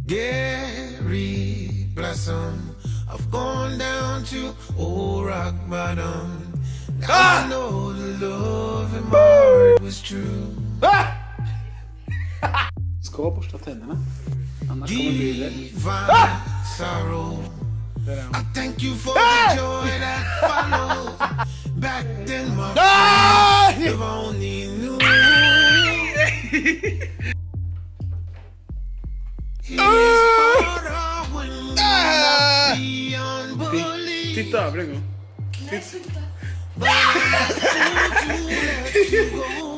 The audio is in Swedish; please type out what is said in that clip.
Gary, bless him. I've gone down to old rock bottom. Now I know the love in my heart was true. Ska borsta tänderna. Annars kommer det bli rätt. Sorrow. I thank you for the joy that followed. Back then my friend, if only knew. Titta över en gång. But I have to let you go.